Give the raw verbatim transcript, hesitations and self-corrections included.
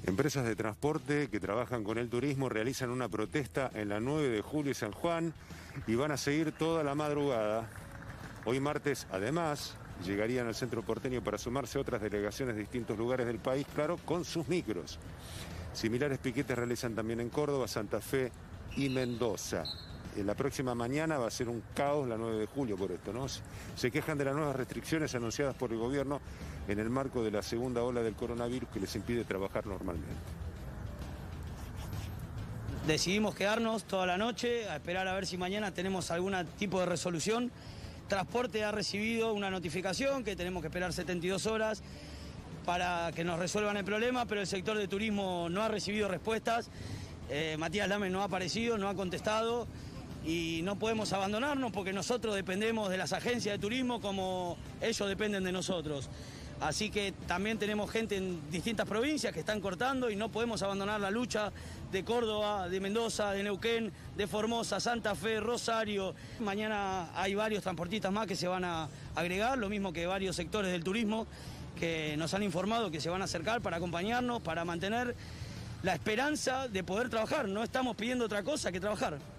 Empresas de transporte que trabajan con el turismo realizan una protesta en la nueve de julio y San Juan y van a seguir toda la madrugada. Hoy martes, además, llegarían al centro porteño para sumarse a otras delegaciones de distintos lugares del país, claro, con sus micros. Similares piquetes realizan también en Córdoba, Santa Fe y Mendoza. En la próxima mañana va a ser un caos la nueve de julio por esto, ¿no? Se quejan de las nuevas restricciones anunciadas por el gobierno en el marco de la segunda ola del coronavirus que les impide trabajar normalmente. Decidimos quedarnos toda la noche a esperar a ver si mañana tenemos algún tipo de resolución. Transporte ha recibido una notificación que tenemos que esperar setenta y dos horas para que nos resuelvan el problema, pero el sector de turismo no ha recibido respuestas. Eh, Matías Lames no ha aparecido, no ha contestado y no podemos abandonarnos porque nosotros dependemos de las agencias de turismo como ellos dependen de nosotros. Así que también tenemos gente en distintas provincias que están cortando y no podemos abandonar la lucha de Córdoba, de Mendoza, de Neuquén, de Formosa, Santa Fe, Rosario. Mañana hay varios transportistas más que se van a agregar, lo mismo que varios sectores del turismo que nos han informado que se van a acercar para acompañarnos, para mantener la esperanza de poder trabajar. No estamos pidiendo otra cosa que trabajar.